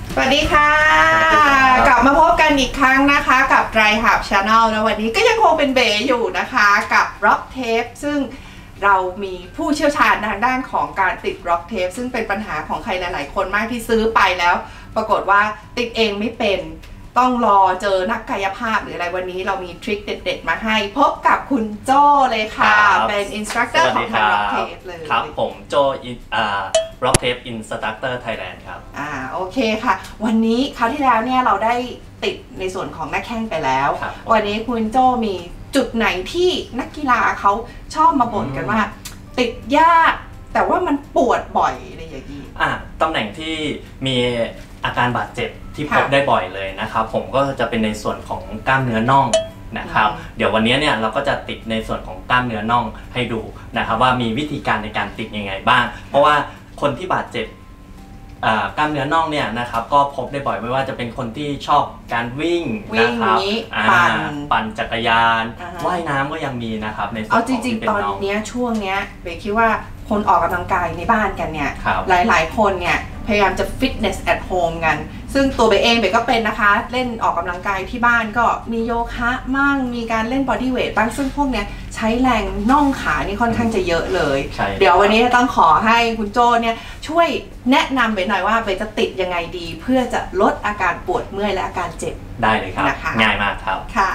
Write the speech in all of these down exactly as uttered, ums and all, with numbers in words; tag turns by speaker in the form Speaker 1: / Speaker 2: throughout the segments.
Speaker 1: สวัสดีค่ะกลับมาพบกันอีกครั้งนะคะกับไรหับ Channel นะวันนี้ก็ยังคงเป็นเบ๋อยู่นะคะกับ Rock Tape ซึ่งเรามีผู้เชี่ยวชาญทางด้านของการติด Rock Tape ซึ่งเป็นปัญหาของใครหลายๆคนมากที่ซื้อไปแล้วปรากฏว่าติดเองไม่เป็นต้องรอเจอนักกายภาพหรืออะไรวันนี้เรามีทริคเด็ดๆมาให้พบกับคุณโจ้เลยค่ะเป็นอินสตรัคเตอร์ของทาง Rock Tape เลย
Speaker 2: ครับผมโจ้อ่า Rock Tape Instructor Thailand ครับ
Speaker 1: อ่าโอเคค่ะวันนี้คราวที่แล้วเนี่ยเราได้ติดในส่วนของนักแข่งไปแล้ววันนี้คุณโจ้มีจุดไหนที่นักกีฬาเขาชอบมาบ่นกันว่าติดยากแต่ว่ามันปวดบ่อยอะไรอย่างนี้
Speaker 2: อ่าตำแหน่งที่มีอาการบาดเจ็บที่พบได้บ่อยเลยนะครับผมก็จะเป็นในส่วนของกล้ามเนื้อน่องนะครับเดี๋ยววันนี้เนี่ยเราก็จะติดในส่วนของกล้ามเนื้อน่องให้ดูนะครับว่ามีวิธีการในการติดยังไงบ้างเพราะว่าคนที่บาดเจ็บกล้ามเนื้อน่องเนี่ยนะครับก็พบได้บ่อยไม่ว่าจะเป็นคนที่ชอบการวิ่งนะครับปั่นปั่นจักรยานว่ายน้ำก็ยังมีนะครับในส่วนของ
Speaker 1: ที่เป็นน่องเอาจริงๆตอนนี้ช่วงเนี้ยเบคิดว่าคนออกกำลังกายในบ้านกันเนี่ยหลายๆคนเนี่ยพยายามจะ fitness at home กันซึ่งตัวเบเองเบก็เป็นนะคะเล่นออกกำลังกายที่บ้านก็มีโยคะมั่งมีการเล่น body weight บ้างซึ่งพวกเนี้ยใช้แรงน่องขานี่ค่อนข้างจะเยอะเลยเดี๋ยววันนี้ต้องขอให้คุณโจ้เนี่ยช่วยแนะนำเบหน่อยว่าเบจะติดยังไงดีเพื่อจะลดอาการปวดเมื่อยและอาการเจ็บ
Speaker 2: ได้เลยครับง่ายมากครับ
Speaker 1: ค่ะ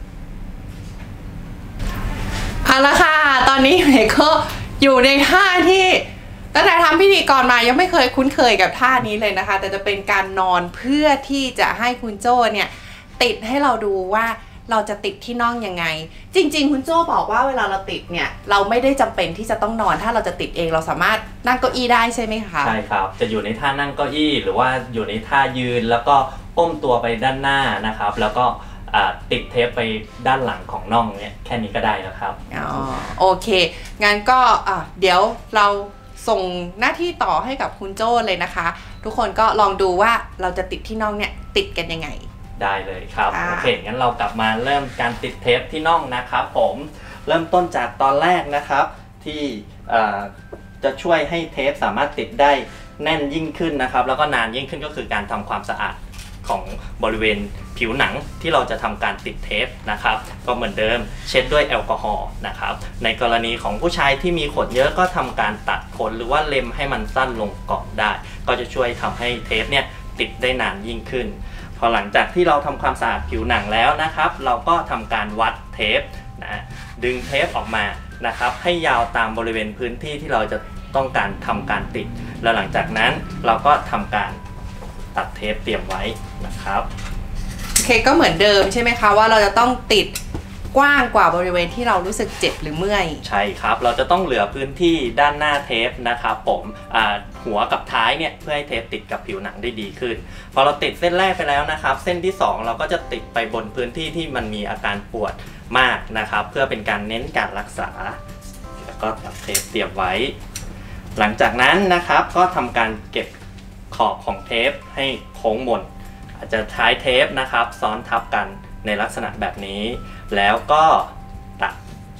Speaker 1: เอาละค่ะตอนนี้เบก็อยู่ในท่าที่ตั้งแต่ทำพิธีกรมายังไม่เคยคุ้นเคยกับท่านี้เลยนะคะแต่จะเป็นการนอนเพื่อที่จะให้คุณโจ้เนี่ยติดให้เราดูว่าเราจะติดที่น่องยังไงจริงๆคุณโจ้บอกว่าเวลาเราติดเนี่ยเราไม่ได้จำเป็นที่จะต้องนอนถ้าเราจะติดเองเราสามารถนั่งเก้าอี้ได้ใช่ไหมคะ
Speaker 2: ใช่ครับจะอยู่ในท่านั่งเก้าอี้หรือว่าอยู่ในท่ายืนแล้วก็ก้มตัวไปด้านหน้านะครับแล้วก็ติดเทปไปด้านหลังของน่องเนี่ยแค่นี้ก็ได้แล้วครับ
Speaker 1: อ๋อโอเคงั้นก็เดี๋ยวเราส่งหน้าที่ต่อให้กับคุณโจ้เลยนะคะทุกคนก็ลองดูว่าเราจะติดที่น่องเนี่ยติดกันยังไง
Speaker 2: ได้เลยครับโอเคงั้นเรากลับมาเริ่มการติดเทปที่น่องนะครับผมเริ่มต้นจากตอนแรกนะครับที่จะช่วยให้เทปสามารถติดได้แน่นยิ่งขึ้นนะครับแล้วก็นานยิ่งขึ้นก็คือการทำความสะอาดของบริเวณผิวหนังที่เราจะทำการติดเทปนะครับก็เหมือนเดิมเช็ดด้วยแอลกอฮอล์นะครับในกรณีของผู้ชายที่มีขนเยอะก็ทำการตัดขนหรือว่าเล็มให้มันสั้นลงก่อนได้ก็จะช่วยทำให้เทปเนี่ยติดได้นานยิ่งขึ้นพอหลังจากที่เราทำความสะอาดผิวหนังแล้วนะครับเราก็ทำการวัดเทปนะดึงเทปออกมานะครับให้ยาวตามบริเวณพื้นที่ที่เราจะต้องการทำการติดแล้วหลังจากนั้นเราก็ทำการตัดเทปเตรียมไว้นะครับ
Speaker 1: โอเคก็เหมือนเดิมใช่ไหมคะว่าเราจะต้องติดกว้างกว่าบริเวณที่เรารู้สึกเจ็บหรือเมื่อย
Speaker 2: ใช่ครับเราจะต้องเหลือพื้นที่ด้านหน้าเทปนะครับผมหัวกับท้ายเนี่ยเพื่อให้เทปติดกับผิวหนังได้ดีขึ้นพอเราติดเส้นแรกไปแล้วนะครับเส้นที่สองเราก็จะติดไปบนพื้นที่ที่มันมีอาการปวดมากนะครับเพื่อเป็นการเน้นการรักษาแล้วก็ตัดเทปเตรียมไว้หลังจากนั้นนะครับก็ทำการเก็บขอบของเทปให้โค้งมนอาจจะใช้เทปนะครับซ้อนทับกันในลักษณะแบบนี้แล้วก็ตัด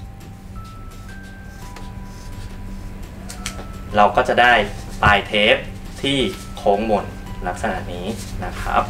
Speaker 2: เราก็จะได้ปลายเทปที่โค้งมนลักษณะนี้นะครับ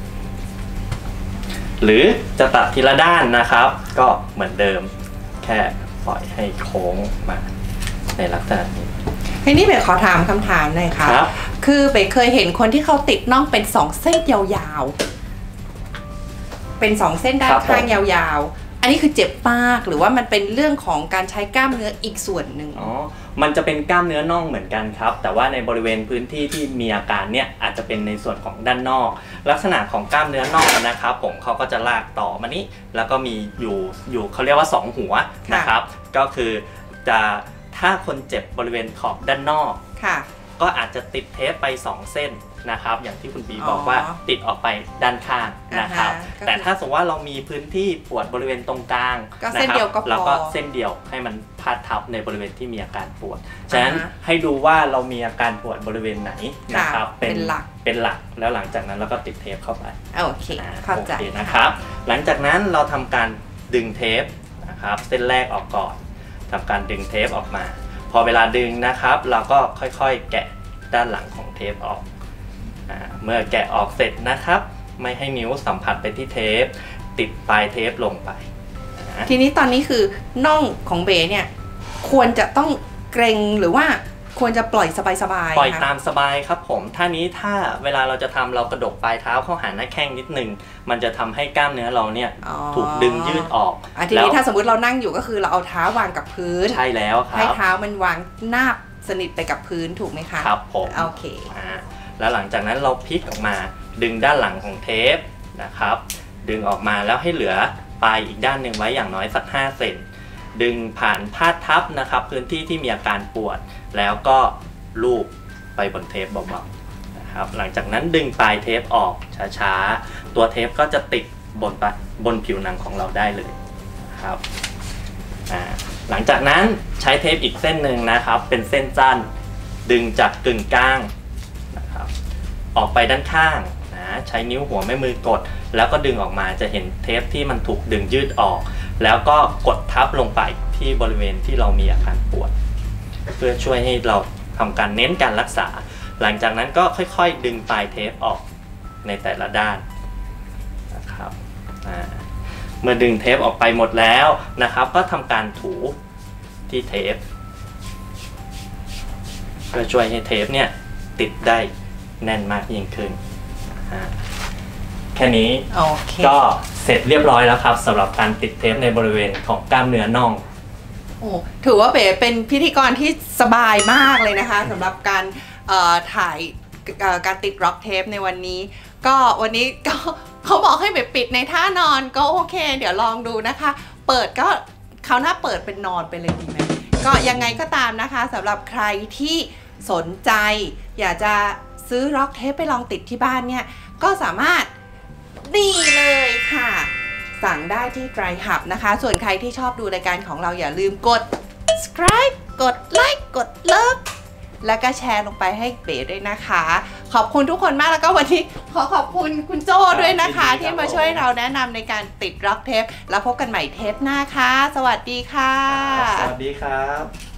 Speaker 2: หรือจะตัดทีละด้านนะครับก็เหมือนเดิมแค่ปล่อยให้โค้งมาในลักษณะนี้
Speaker 1: ทีนี้เบ๋ขอถามคำถามหน่อยค่ะคือเบ๋เคยเห็นคนที่เขาติดน่องเป็นสองเส้นยาวๆเป็นสองเส้นด้านข้างยาวๆอันนี้คือเจ็บมากหรือว่ามันเป็นเรื่องของการใช้กล้ามเนื้ออีกส่วนหนึ่ง
Speaker 2: อ๋อมันจะเป็นกล้ามเนื้อน่องเหมือนกันครับแต่ว่าในบริเวณพื้นที่ที่มีอาการเนี่ยอาจจะเป็นในส่วนของด้านนอกลักษณะของกล้ามเนื้อน่องนะครับผมเขาก็จะลากต่อมานี้แล้วก็มีอยู่อยู่เขาเรียกว่าสองหัวนะครับก็คือจะถ้าคนเจ็บบริเวณขอบด้านนอกก็อาจจะติดเทปไปสองเส้นนะครับอย่างที่คุณบีบอกว่าติดออกไปด้านข้างนะครับแต่ถ้าสมมติว่าเรามีพื้นที่ปวดบริเวณตรงกลางนะครับเราก็เส้นเดียวให้มันพาดทับในบริเวณที่มีอาการปวดฉะนั้นให้ดูว่าเรามีอาการปวดบริเวณไหนนะครับ
Speaker 1: เป็นหลัก
Speaker 2: เป็นหลักแล้วหลังจากนั้นเราก็ติดเทปเข้าไป
Speaker 1: โอเคเข้าใจ
Speaker 2: นะครับหลังจากนั้นเราทำการดึงเทปนะครับเส้นแรกออกก่อนทำการดึงเทปออกมา พอเวลาดึงนะครับเราก็ค่อยๆแกะด้านหลังของเทปออกเมื่อแกะออกเสร็จนะครับไม่ให้นิ้วสัมผัสไปที่เทปติดปลายเทปลงไป
Speaker 1: ทีนี้ตอนนี้คือน่องของเบ๋เนี่ยควรจะต้องเกรงหรือว่าควรจะปล่อยสบายๆ
Speaker 2: ปล่อยตามสบายครับผมท่านี้ถ้าเวลาเราจะทำเรากระดกปลายเท้าเข้าหาหน้าแข้งนิดนึงมันจะทำให้กล้ามเนื้อเราเนี่ยถูกดึงยืดออก
Speaker 1: อ่ะทีนี้ถ้าสมมติเรานั่งอยู่ก็คือเราเอาเท้าวางกับพื้น
Speaker 2: ใช่แล้วครับ
Speaker 1: ให้เท้ามันวางนาบสนิทไปกับพื้นถูกไหมคะ
Speaker 2: ครับผม
Speaker 1: โอเค
Speaker 2: อ่าแล้วหลังจากนั้นเราพลิกออกมาดึงด้านหลังของเทปนะครับดึงออกมาแล้วให้เหลือปลายอีกด้านหนึ่งไว้อย่างน้อยสักห้าเซนดึงผ่านพาดทับนะครับพื้นที่ที่มีอาการปวดแล้วก็ลูบไปบนเทปเบาๆนะครับหลังจากนั้นดึงปลายเทปออกช้าๆตัวเทปก็จะติดบนบนผิวหนังของเราได้เลยนะครับอ่าหลังจากนั้นใช้เทปอีกเส้นหนึ่งนะครับเป็นเส้นสั้นดึงจากกึ่งกลางนะครับออกไปด้านข้างนะใช้นิ้วหัวแม่มือกดแล้วก็ดึงออกมาจะเห็นเทปที่มันถูกดึงยืดออกแล้วก็กดทับลงไปที่บริเวณที่เรามีอาการปวดเพื่อช่วยให้เราทำการเน้นการรักษาหลังจากนั้นก็ค่อยๆดึงปลายเทปออกในแต่ละด้านนะครับเมื่อดึงเทปออกไปหมดแล้วนะครับก็ทำการถูที่เทปเพื่อช่วยให้เทปเนี่ยติดได้แน่นมากยิ่งขึ้นแค่นี้
Speaker 1: okay.
Speaker 2: ก็เสร็จเรียบร้อยแล้วครับสำหรับการติดเทปในบริเวณของกล้ามเนื้อน่อง
Speaker 1: โอ้ถือว่าเป๋เป็นพิธีกรที่สบายมากเลยนะคะสำหรับการถ่ายการติดร็อกเทปในวันนี้ก็วันนี้ก็เขาบอกให้เป๋ปิดในท่านอนก็โอเคเดี๋ยวลองดูนะคะเปิดก็คราวหน้าเปิดเป็นนอนไปเลยดีไหมก็ยังไงก็ตามนะคะสำหรับใครที่สนใจอยากจะซื้อร็อกเทปไปลองติดที่บ้านเนี่ยก็สามารถนี่เลยค่ะสั่งได้ที่ Dry Hub นะคะส่วนใครที่ชอบดูรายการของเราอย่าลืมกด subscribe กดไลค์กดเลิฟแล้วก็แชร์ลงไปให้เป๋ด้วยนะคะขอบคุณทุกคนมากแล้วก็วันนี้ขอขอบคุณคุณโจ้ด้วยนะคะที่มาช่วยเราแนะนำในการติดร็อกเทปแล้วพบกันใหม่เทปหน้าค่ะสวัสดีค่ะ
Speaker 2: สวัสดีครับ